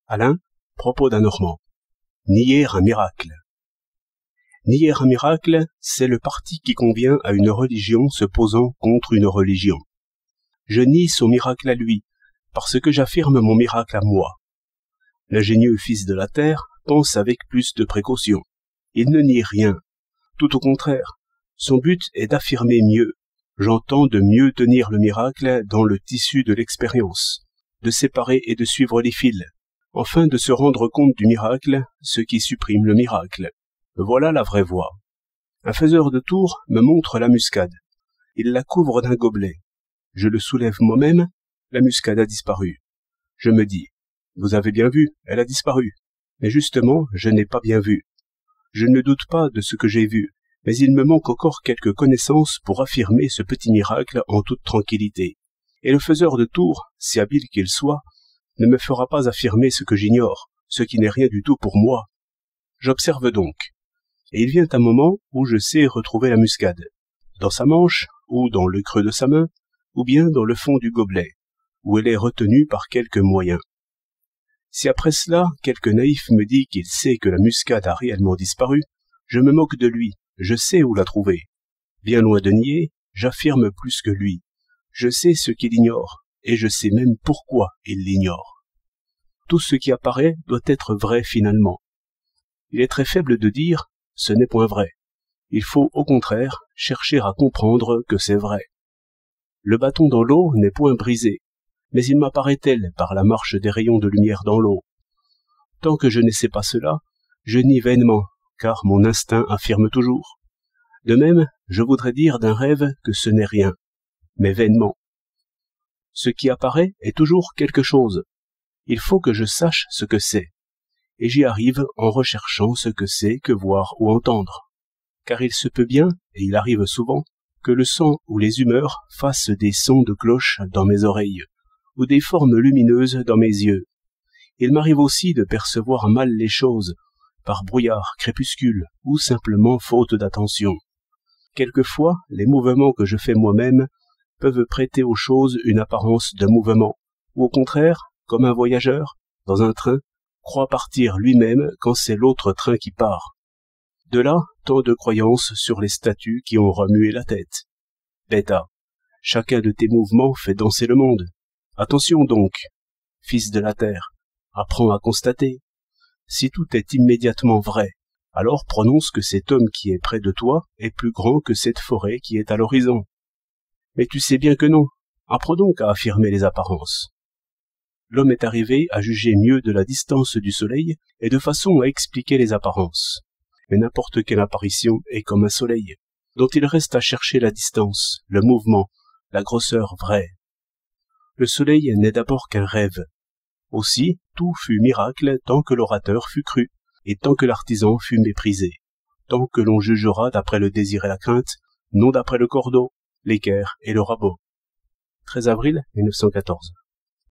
Alain, propos d'un Normand. Nier un miracle. Nier un miracle, c'est le parti qui convient à une religion se posant contre une religion. Je nie son miracle à lui, parce que j'affirme mon miracle à moi. L'ingénieux fils de la terre pense avec plus de précaution. Il ne nie rien. Tout au contraire, son but est d'affirmer mieux. J'entends de mieux tenir le miracle dans le tissu de l'expérience, de séparer et de suivre les fils, enfin de se rendre compte du miracle, ce qui supprime le miracle. Voilà la vraie voie. Un faiseur de tours me montre la muscade. Il la couvre d'un gobelet. Je le soulève moi-même, la muscade a disparu. Je me dis, vous avez bien vu, elle a disparu. Mais justement, je n'ai pas bien vu. Je ne doute pas de ce que j'ai vu, mais il me manque encore quelques connaissances pour affirmer ce petit miracle en toute tranquillité. Et le faiseur de tours, si habile qu'il soit, ne me fera pas affirmer ce que j'ignore, ce qui n'est rien du tout pour moi. J'observe donc. Et il vient un moment où je sais retrouver la muscade, dans sa manche, ou dans le creux de sa main, ou bien dans le fond du gobelet, où elle est retenue par quelque moyen. Si après cela, quelque naïf me dit qu'il sait que la muscade a réellement disparu, je me moque de lui, je sais où la trouver. Bien loin de nier, j'affirme plus que lui. Je sais ce qu'il ignore, et je sais même pourquoi il l'ignore. Tout ce qui apparaît doit être vrai finalement. Il est très faible de dire « ce n'est point vrai ». Il faut au contraire chercher à comprendre que c'est vrai. Le bâton dans l'eau n'est point brisé, mais il m'apparaît tel par la marche des rayons de lumière dans l'eau. Tant que je ne sais pas cela, je nie vainement, car mon instinct affirme toujours. De même, je voudrais dire d'un rêve que ce n'est rien, mais vainement. Ce qui apparaît est toujours quelque chose. Il faut que je sache ce que c'est, et j'y arrive en recherchant ce que c'est que voir ou entendre. Car il se peut bien, et il arrive souvent, que le sang ou les humeurs fassent des sons de cloche dans mes oreilles, ou des formes lumineuses dans mes yeux. Il m'arrive aussi de percevoir mal les choses, par brouillard, crépuscule, ou simplement faute d'attention. Quelquefois, les mouvements que je fais moi-même peuvent prêter aux choses une apparence de mouvement, ou au contraire, comme un voyageur, dans un train, croit partir lui-même quand c'est l'autre train qui part. De là, tant de croyances sur les statues qui ont remué la tête. Bêta, chacun de tes mouvements fait danser le monde. Attention donc, fils de la terre, apprends à constater. Si tout est immédiatement vrai, alors prononce que cet homme qui est près de toi est plus grand que cette forêt qui est à l'horizon. Mais tu sais bien que non, apprends donc à affirmer les apparences. L'homme est arrivé à juger mieux de la distance du soleil et de façon à expliquer les apparences. Mais n'importe quelle apparition est comme un soleil, dont il reste à chercher la distance, le mouvement, la grosseur vraie. Le soleil n'est d'abord qu'un rêve. Aussi, tout fut miracle tant que l'orateur fut cru, et tant que l'artisan fut méprisé, tant que l'on jugera d'après le désir et la crainte, non d'après le cordeau, l'équerre et le rabot. 13 avril 1914.